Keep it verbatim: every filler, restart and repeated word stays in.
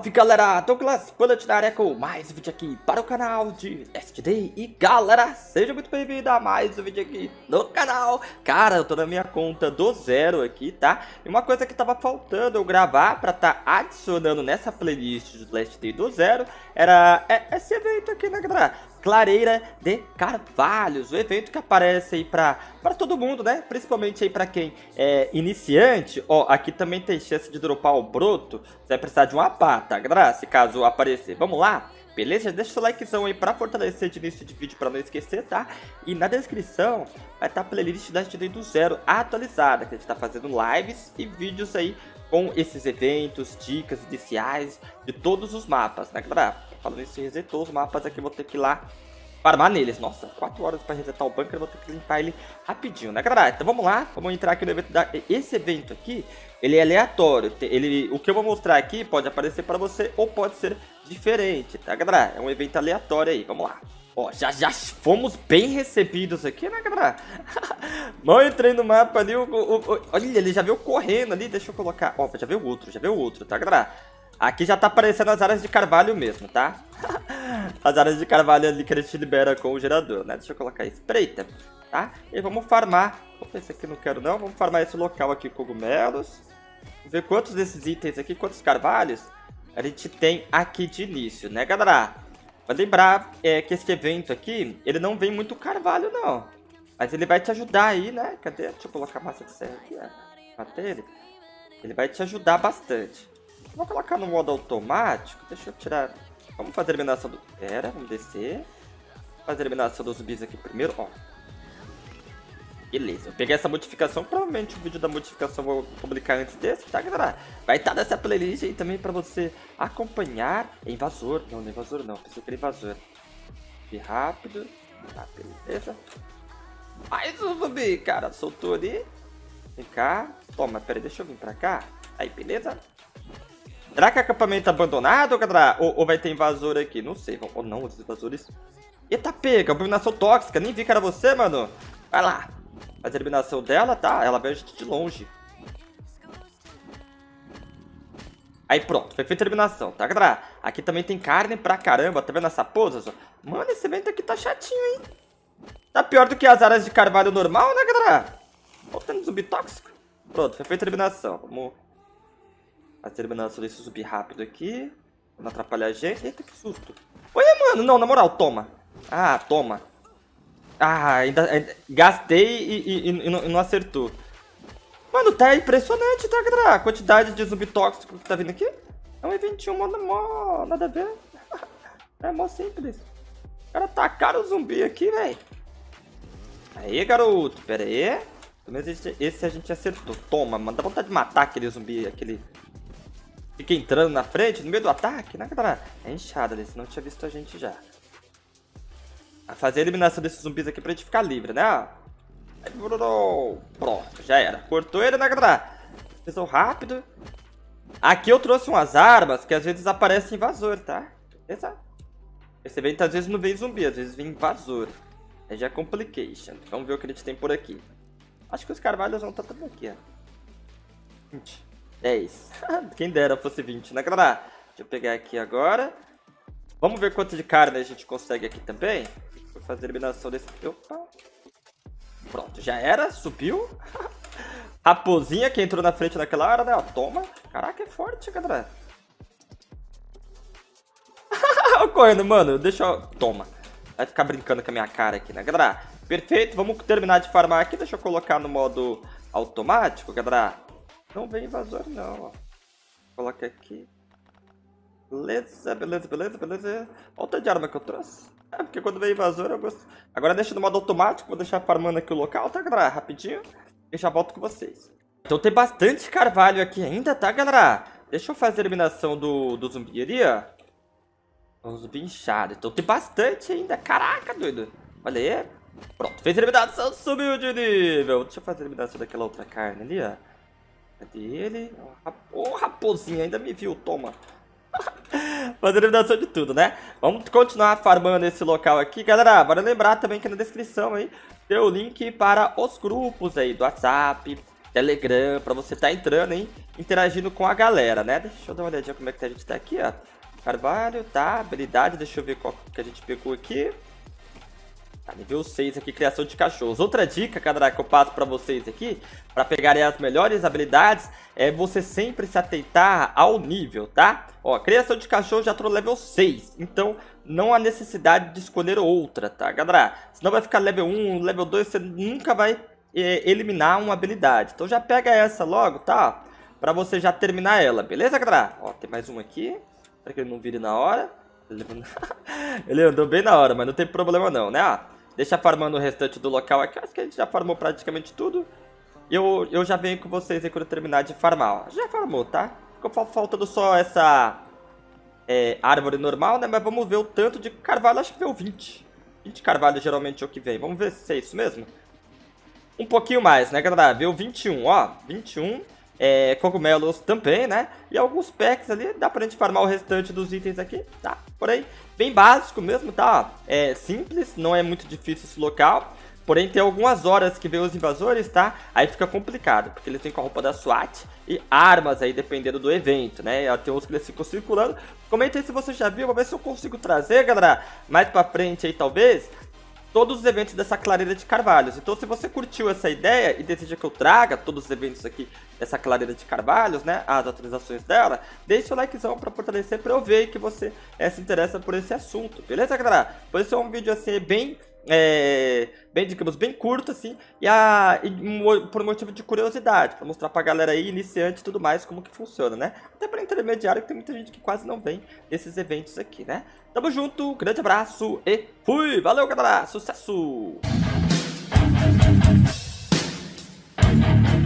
Salve galera, Douglas Bullet na área com mais um vídeo aqui para o canal de Last Day. E galera, seja muito bem-vindo a mais um vídeo aqui no canal. Cara, eu tô na minha conta do zero aqui, tá? E uma coisa que tava faltando eu gravar pra tá adicionando nessa playlist de Last Day do zero era esse evento aqui, né galera? Clareira de Carvalhos, o evento que aparece aí pra, pra todo mundo, né? Principalmente aí pra quem é iniciante. Ó, aqui também tem chance de dropar o broto. Você vai precisar de uma pá, tá, galera? Se caso aparecer. Vamos lá? Beleza? Deixa o seu likezão aí pra fortalecer de início de vídeo pra não esquecer, tá? E na descrição vai estar a playlist da Last Day do zero atualizada, que a gente tá fazendo lives e vídeos aí com esses eventos, dicas iniciais de todos os mapas, né, galera? Falando isso, resetou os mapas aqui, vou ter que ir lá farmar neles. Nossa, quatro horas para resetar o bunker, vou ter que limpar ele rapidinho, né, galera? Então vamos lá, vamos entrar aqui no evento da... Esse evento aqui, ele é aleatório. Ele... O que eu vou mostrar aqui pode aparecer para você ou pode ser diferente, tá, galera? É um evento aleatório aí, vamos lá. Ó, já, já fomos bem recebidos aqui, né, galera? Mal entrei no mapa ali, o, o, o... olha, ele já veio correndo ali, deixa eu colocar... Ó, já veio outro, já veio outro, tá, galera? Aqui já tá aparecendo as áreas de carvalho mesmo, tá? As áreas de carvalho ali que a gente libera com o gerador, né? Deixa eu colocar espreita, tá? E vamos farmar. Opa, esse aqui não quero não. Vamos farmar esse local aqui, cogumelos. Vamos ver quantos desses itens aqui, quantos carvalhos a gente tem aqui de início, né, galera? Vai lembrar é, que esse evento aqui, ele não vem muito carvalho, não. Mas ele vai te ajudar aí, né? Cadê? Deixa eu colocar massa de serra aqui, ó. Bater ele. Ele vai te ajudar bastante. Vou colocar no modo automático. Deixa eu tirar. Vamos fazer a eliminação do... Pera, vamos descer. Fazer a eliminação dos zumbis aqui primeiro, ó. Beleza, eu peguei essa modificação. Provavelmente o vídeo da modificação eu vou publicar antes desse, tá, galera? Vai estar nessa playlist aí também pra você acompanhar. É invasor. Não, não é invasor não. Pensei que era invasor. E rápido. Tá, beleza. Mais um zumbi, cara. Soltou ali. Vem cá. Toma, pera aí, deixa eu vir pra cá. Aí, beleza? Será que é acampamento abandonado, galera? Ou, ou vai ter invasor aqui? Não sei. Ou não, os invasores... Eita, pega! Abominação tóxica. Nem vi que era você, mano. Vai lá. Faz a eliminação dela, tá? Ela veio de longe. Aí pronto. Foi feita a eliminação, tá, galera? Aqui também tem carne pra caramba. Tá vendo essa pose? Mano, esse evento aqui tá chatinho, hein? Tá pior do que as áreas de carvalho normal, né, galera? Ó, tem um zumbi tóxico. Pronto, foi feita a eliminação. Vamos... Fazer a eliminação desse zumbi rápido aqui. Pra não atrapalhar a gente. Eita, que susto. Olha, mano. Não, na moral, toma. Ah, toma. Ah, ainda, ainda gastei e, e, e, não, e não acertou. Mano, tá impressionante, tá, galera? A quantidade de zumbi tóxico que tá vindo aqui. É um eventinho mó, mó nada a ver. É mó simples. Os caras tacaram o zumbi aqui, velho. Aí, garoto. Pera aí. Pelo menos esse, esse a gente acertou. Toma, mano. Dá vontade de matar aquele zumbi, aquele... Fica entrando na frente, no meio do ataque, né, galera? É inchada ali, senão tinha visto a gente já. A fazer a eliminação desses zumbis aqui pra gente ficar livre, né? Pronto, já era. Cortou ele, né, galera? Pesou rápido. Aqui eu trouxe umas armas que às vezes aparecem invasor, tá? Beleza? Esse evento às vezes não vem zumbi, às vezes vem invasor. Aí já é complication. Vamos ver o que a gente tem por aqui. Acho que os carvalhos vão estar tudo aqui, ó. vinte. dez. Quem dera fosse vinte, né, galera? Deixa eu pegar aqui agora. Vamos ver quanto de carne a gente consegue aqui também. Vou fazer a eliminação desse... Opa. Pronto, já era. Subiu. Raposinha que entrou na frente naquela hora, né? Ó, toma. Caraca, é forte, galera. Correndo, mano. Deixa eu... Toma. Vai ficar brincando com a minha cara aqui, né, galera? Perfeito. Vamos terminar de farmar aqui. Deixa eu colocar no modo automático, galera. Não vem invasor não, ó. Coloca aqui. Beleza, beleza, beleza, beleza. Olha o tanto de arma que eu trouxe. É, porque quando vem invasor eu gosto. Agora deixa no modo automático. Vou deixar farmando aqui o local, tá, galera? Rapidinho. E já volto com vocês. Então tem bastante carvalho aqui ainda, tá, galera? Deixa eu fazer a eliminação do, do zumbi ali, ó. O zumbi inchado. Então tem bastante ainda. Caraca, doido. Olha aí. Pronto, fez a eliminação, subiu de nível. Deixa eu fazer a eliminação daquela outra carne ali, ó. Cadê ele? Ô, oh, raposinha, ainda me viu, toma. Fazer eliminação de tudo, né? Vamos continuar farmando esse local aqui. Galera, bora lembrar também que na descrição aí tem o link para os grupos aí do WhatsApp, Telegram, pra você tá entrando, hein, interagindo com a galera, né? Deixa eu dar uma olhadinha como é que a gente tá aqui, ó. Carvalho, tá, habilidade, deixa eu ver qual que a gente pegou aqui. Tá, nível seis aqui, criação de cachorros. Outra dica, cara, que eu passo pra vocês aqui, pra pegarem as melhores habilidades, é você sempre se atentar ao nível, tá? Ó, criação de cachorro já tô no level seis, então não há necessidade de escolher outra, tá, galera? Senão vai ficar level um, level dois, você nunca vai é, eliminar uma habilidade. Então já pega essa logo, tá? Pra você já terminar ela, beleza, galera? Ó, tem mais uma aqui, pra que ele não vire na hora. Ele andou bem na hora, mas não tem problema não, né? Ah, deixa farmando o restante do local aqui. Acho que a gente já farmou praticamente tudo. E eu, eu já venho com vocês aí quando eu terminar de farmar, ó. Já farmou, tá? Ficou faltando só essa é, árvore normal, né? Mas vamos ver o tanto de carvalho. Acho que veio vinte. vinte carvalho geralmente é o que vem. Vamos ver se é isso mesmo. Um pouquinho mais, né, galera? Veio vinte e um, ó. vinte e um. É, cogumelos também, né? E alguns packs ali, dá pra gente farmar o restante dos itens aqui, tá? Por aí, bem básico mesmo, tá? É simples, não é muito difícil esse local. Porém, tem algumas horas que vem os invasores, tá? Aí fica complicado, porque eles vêm com a roupa da SWAT e armas aí, dependendo do evento, né? Tem uns que eles ficam circulando. Comenta aí se você já viu, vou ver se eu consigo trazer, galera, mais pra frente aí, talvez, todos os eventos dessa clareira de carvalhos. Então, se você curtiu essa ideia e deseja que eu traga todos os eventos aqui dessa clareira de carvalhos, né, as atualizações dela, deixa o likezão pra fortalecer, pra eu ver que você é, se interessa por esse assunto, beleza, galera? Por isso é um vídeo assim, bem, é, bem, digamos, bem curto, assim, e, a, e por motivo de curiosidade, pra mostrar pra galera aí, iniciante e tudo mais, como que funciona, né? Até pra intermediário, que tem muita gente que quase não vem desses eventos aqui, né? Tamo junto, grande abraço e fui! Valeu, galera! Sucesso!